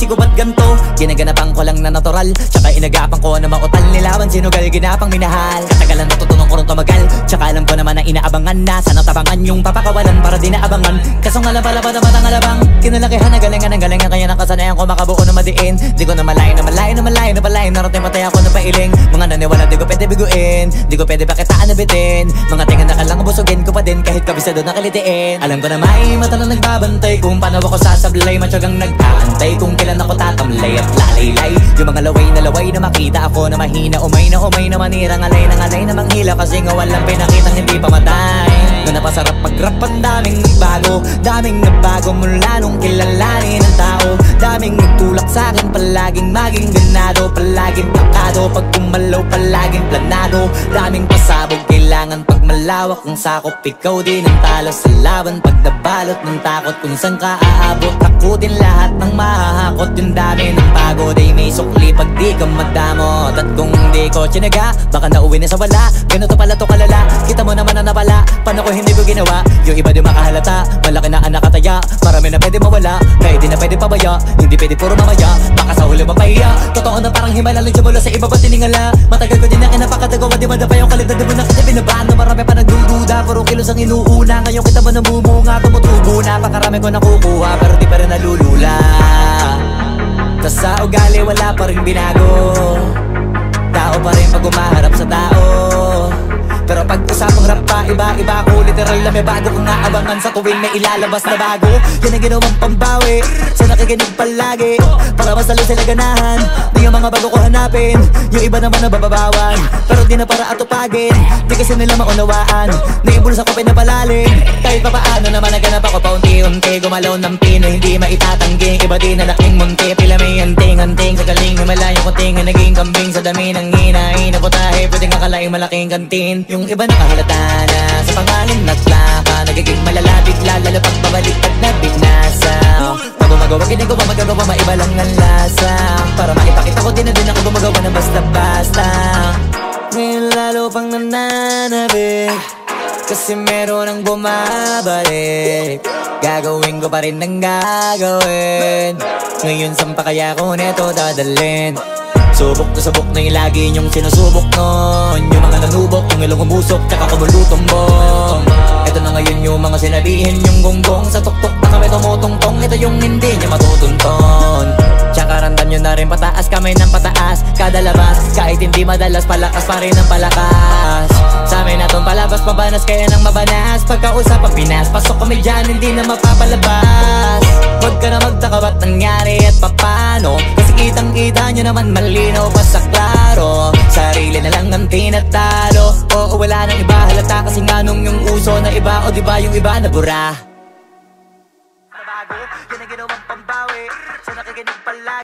isip ko ba't ganto? Ginaganapan ko lang na natural, tsaka inagapan ko na mautal. Nilawan sinugal, ginapang minahal. Katagalan natutunan ko rin tumagal, tsaka alam ko naman na inaabangan na. Sana tabangan yung papakawalan para di naabangan. Kaso nga lang pala ba naman ang alabang kinalakihan na galingan ang galingan. Kaya nakasanayan ko makabuo na madiin. Di ko na malayo na malayo na malayo na palain. Narating matay ako na pailing. Mga naniwala di ko pwede biguin, di ko pwede pakitaan na bitin. Mga tingan na kalang busugin ko pa din kahit kabisado na kalitiin. Alam ko na may mata na nagbabantay kung paano ako sasablay. Matyagang nag-aantay kung kailan ako tatamlay at lalaylay. Yung mga laway na makita ako na mahina. Umay na manira, ngalay na manghila. Kasi nga walang pinakitang hindi pa matay. Na napasarap mag-rap ang daming nagbago. Daming nagbago mula nung kilalanin ang tao. Daming nagtulak sa'kin, palaging maging ganado. Palaging takado, pag kumalaw palaging planado. Daming pasabog, kailangan pag malawak ang sakop. Ikaw din ang talo sa laban, pag nabalot ng takot. Kung saan ka aabot, takutin lahat ng mahahakot. Yung dami ng pagod ay may sukli pag di ka madamot. At kung di ko tsinaga, baka nauwi na sa wala. Ganito pala to kalala, kita mo naman na napala. Paano ko hindi ko ginawa, yung iba di makahalata. Malaki na anak kataya, marami na pwede mawala. Kaya di na pwede pabaya, hindi pwede puro mamaya. Baka sa huli mapahiya, totoo na parang himala. Lang mula sa iba ba tiningala. Matagal ko din na kinapakatagawa, di madapa yung kalidad. Di mo na kita binabaan na marami pa nagdududa. Puro kilos ang inuuna, ngayon kita mo namumunga. Tumutubo na, pakarami ko nakukuha, pero di pa rin nalulula. Tas sa ugali wala pa rin binago. Tao pa rin pag umaharap sa tao. Pero pag usapang rap pa, iba-iba ko. Literal na may bago kong naabangan sa tuwing may ilalabas na bago. Yan ang ginawang pambawi sa nakikinig palagi, para mas lalo sila ganahan. Di yung mga bago ko hanapin, yung iba naman nabababawan. Pero di na para atupagin, di kasi nila maunawaan. Naibulsa ko pinapalalim, kahit pa paano naman naganap ako paunti-unti. Gumalaw ng pino, hindi maitatanggi. Iba din na laking munti, pila may anting-anting. Sa galing na malayong kunting, naging kambing sa dami ng hinahin. Naputahe, pwedeng akalaing malaking kantin. Yung iba nakahalata na sa pangalan naglaka. Nagiging malala, bigla, lalo pag pabalik pag nabinasa. Pag gumagawa, ginagawa, magagawa, maiba lang ang lasa. Para maipakita ko din na din ako gumagawa ng basta-basta. Ngayon lalo pang nananabik, kasi meron ang bumabalik. Gagawin ko pa rin ang gagawin. Ngayon saan pa kaya ko neto dadalhin? Subok na yung lagi niyong sinusubok nun. Yung mga nanubok, yung ilong umusok, tsaka kumulutumbong. Ito na ngayon yung mga sinabihin yung gonggong. Sa tuktok na kami tumutungtong, ito yung hindi niya matutunton. Tsaka randam nyo na rin pataas, kamay ng pataas. Kada labas, kahit hindi madalas, palakas pa rin ang palakas. Sa amin na tong palabas, pabanas kaya nang mabanas. Pagkausap ang Pinas, pasok kami dyan, hindi na mapapalabas. Huwag ka na magtaka ba't nangyari at papano, kasi kitang-kita nyo naman malinaw pa sa klaro. Sarili na lang ang tinatalo. Oo, wala nang iba halata, kasi nga nung yung uso na iba. O diba yung iba na bura. Nabago, yan ang ginawang pambawi sa nakikinig palagi.